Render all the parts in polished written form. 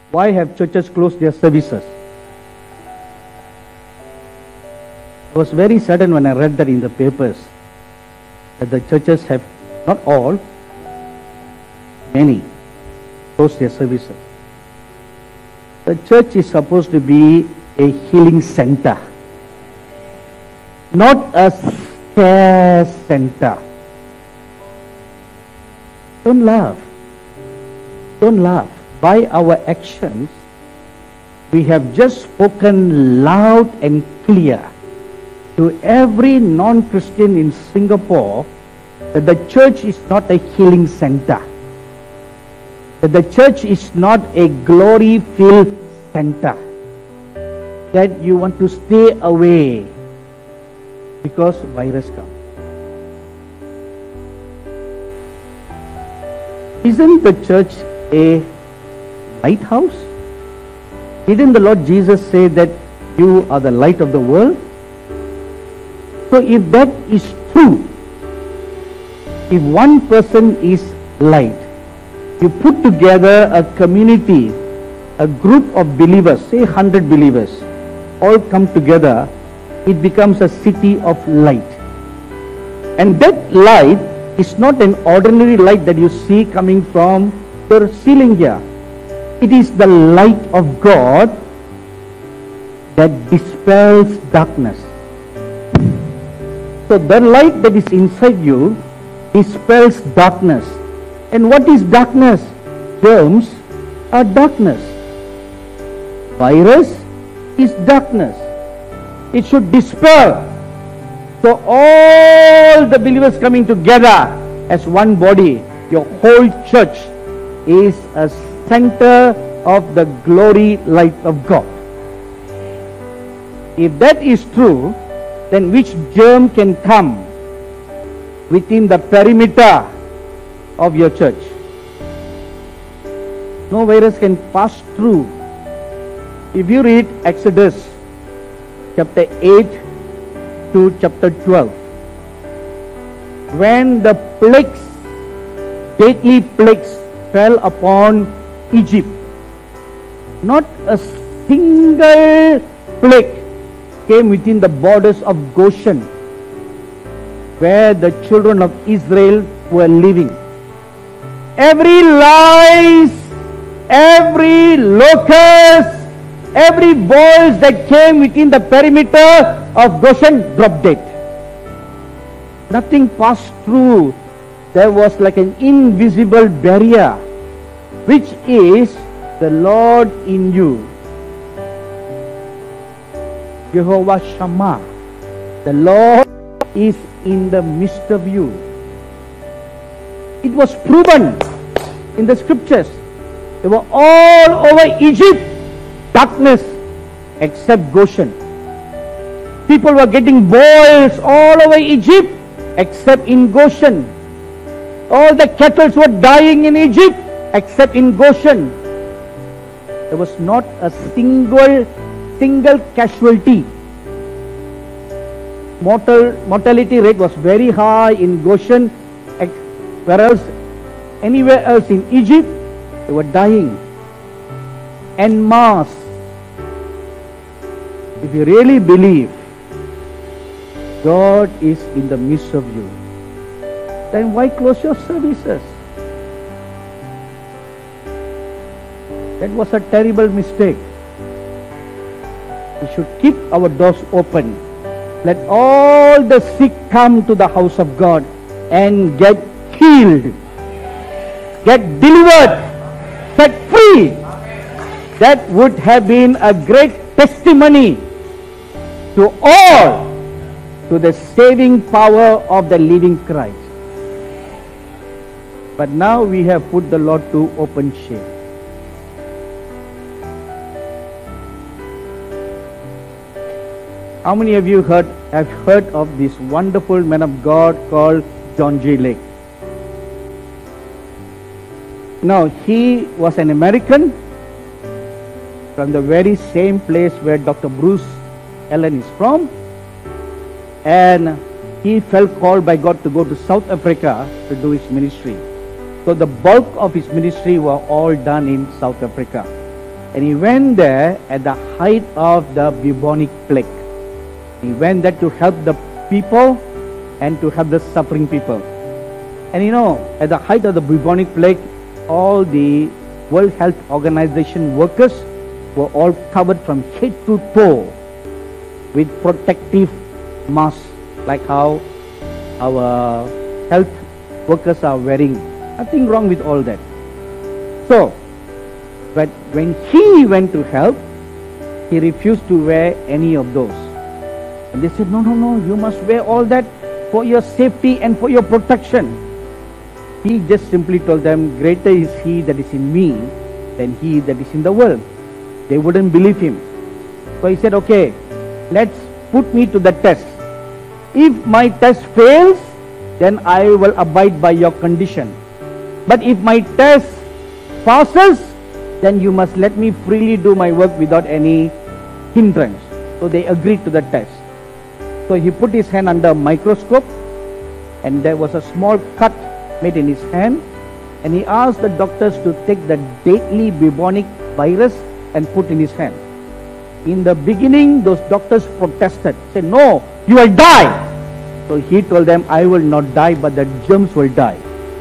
Why have churches closed their services? I was very saddened when I read that in the papers, that the churches have, not all, many, closed their services. The church is supposed to be a healing center, not a care center. Don't laugh. Don't laugh. By our actions, we have just spoken loud and clear to every non-Christian in Singapore that the church is not a healing center, that the church is not a glory-filled center, that you want to stay away because virus comes. Isn't the church a lighthouse? Didn't the Lord Jesus say that you are the light of the world? So if that is true, if one person is light, you put together a community, a group of believers, say 100 believers, all come together, it becomes a city of light. And that light is not an ordinary light that you see coming from the ceiling here. It is the light of God that dispels darkness. So the light that is inside you dispels darkness. And what is darkness? Germs are darkness. Virus is darkness. It should dispel. So all the believers coming together as one body, your whole church is a center of the glory light of God. If that is true, then which germ can come within the perimeter of your church? No virus can pass through. If you read Exodus chapter 8 to chapter 12, when the plagues, deadly plagues, fell upon Egypt, not a single plague came within the borders of Goshen, where the children of Israel were living. Every lice, every locust, every boils that came within the perimeter of Goshen dropped dead. Nothing passed through. There was like an invisible barrier, which is the Lord in you. Jehovah Shammah. The Lord is in the midst of you. It was proven in the scriptures. They were all over Egypt, darkness, except Goshen. People were getting boils all over Egypt, except in Goshen. All the cattle were dying in Egypt, except in Goshen. There was not a single casualty. Mortality rate was very high in Goshen, whereas anywhere else in Egypt, they were dying en masse. If you really believe God is in the midst of you, then why close your services? That was a terrible mistake. We should keep our doors open. Let all the sick come to the house of God and get healed, get delivered, set free. That would have been a great testimony to all, to the saving power of the living Christ. But now we have put the Lord to open shame. How many of you have heard of this wonderful man of God called John G. Lake? Now, he was an American from the very same place where Dr. Bruce Allen is from, and he felt called by God to go to South Africa to do his ministry. So the bulk of his ministry were all done in South Africa. And he went there at the height of the bubonic plague. He went there to help the people and to help the suffering people. And you know, at the height of the bubonic plague, all the World Health Organization workers were all covered from head to toe with protective masks, like how our health workers are wearing. Nothing wrong with all that. So, but when he went to help, he refused to wear any of those. And they said, no, no, no, you must wear all that for your safety and for your protection. He just simply told them, greater is he that is in me than he that is in the world. They wouldn't believe him. So he said, okay, let's put me to the test. If my test fails, then I will abide by your condition. But if my test passes, then you must let me freely do my work without any hindrance. So they agreed to the test. So he put his hand under a microscope, and there was a small cut made in his hand, and he asked the doctors to take the deadly bubonic virus and put in his hand. In the beginning, those doctors protested, said, no, you will die. So he told them, I will not die, but the germs will die.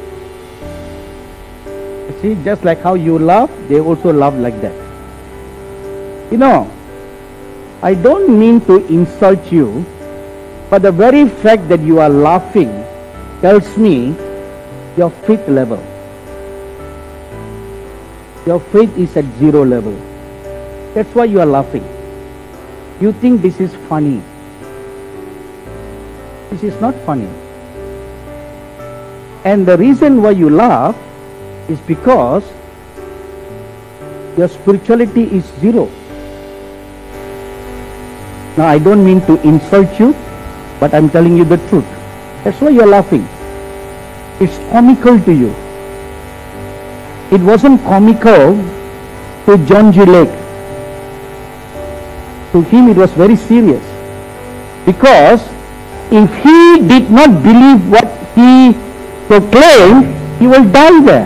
You see, just like how you laugh, they also laugh like that. You know, I don't mean to insult you, but the very fact that you are laughing tells me your faith level. Your faith is at 0 level. That's why you are laughing. You think this is funny. This is not funny. And the reason why you laugh is because your spirituality is 0. Now, I don't mean to insult you, but I'm telling you the truth. That's why you're laughing. It's comical to you. It wasn't comical to John G. Lake. To him it was very serious. Because if he did not believe what he proclaimed, he will die there.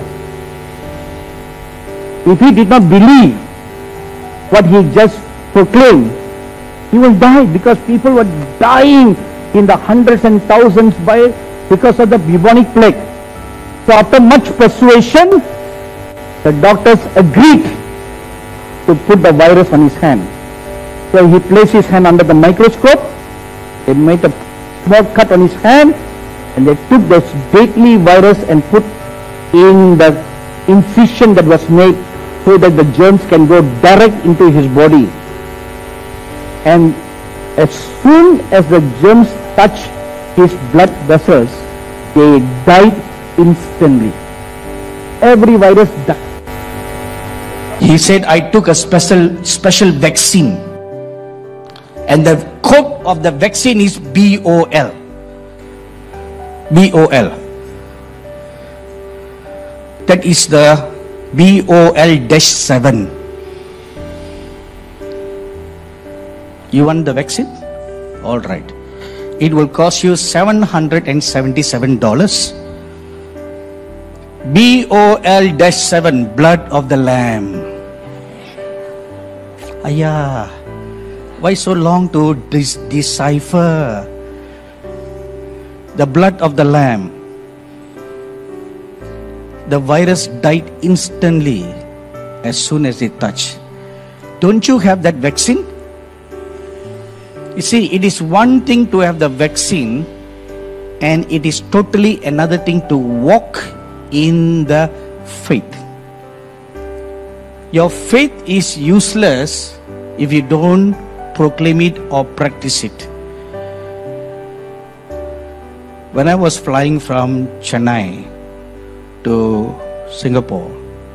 If he did not believe what he just proclaimed, he will die, because people were dying in the hundreds and thousands because of the bubonic plague. So after much persuasion, the doctors agreed to put the virus on his hand. So he placed his hand under the microscope, they made a small cut on his hand, and they took this deadly virus and put in the incision that was made so that the germs can go direct into his body. And as soon as the germs touched his blood vessels, they died instantly. Every virus died. He said, I took a special vaccine, and the code of the vaccine is BOL. BOL. That is the BOL-7. You want the vaccine? All right. It will cost you $777. BOL-7, blood of the Lamb. Ayah, why so long to decipher? The blood of the Lamb. The virus died instantly as soon as it touched. Don't you have that vaccine? You see, it is one thing to have the vaccine, and it is totally another thing to walk in the faith. Your faith is useless if you don't proclaim it or practice it. When I was flying from Chennai to Singapore,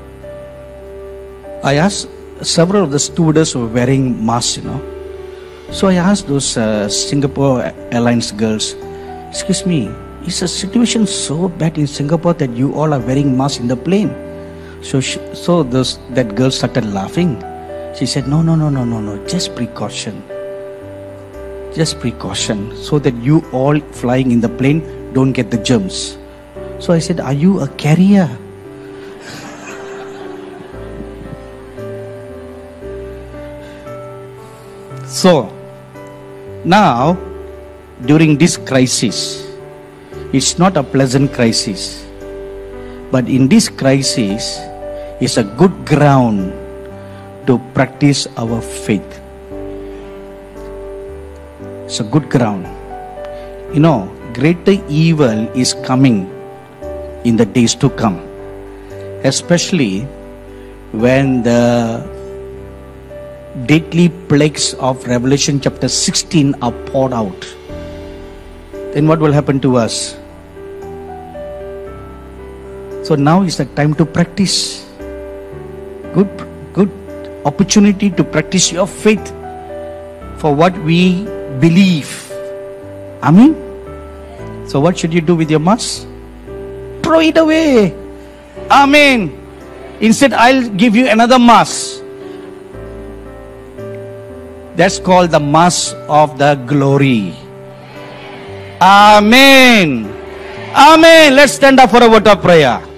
I asked several of the stewardess who were wearing masks, So I asked those Singapore Airlines girls, excuse me, is the situation so bad in Singapore that you all are wearing masks in the plane? So that girl started laughing. She said, no, just precaution. Just precaution, so that you all flying in the plane don't get the germs. So I said, are you a carrier? So, now, during this crisis, it's not a pleasant crisis, but in this crisis is a good ground to practice our faith. It's a good ground. You know, greater evil is coming in the days to come, especially when the deadly plagues of Revelation chapter 16 are poured out. Then what will happen to us? So now is the time to practice. Good opportunity to practice your faith for what we believe. Amen. So what should you do with your mask? Throw it away. Amen. Instead, I'll give you another mask. That's called the mask of the glory. Amen. Amen. Let's stand up for a word of prayer.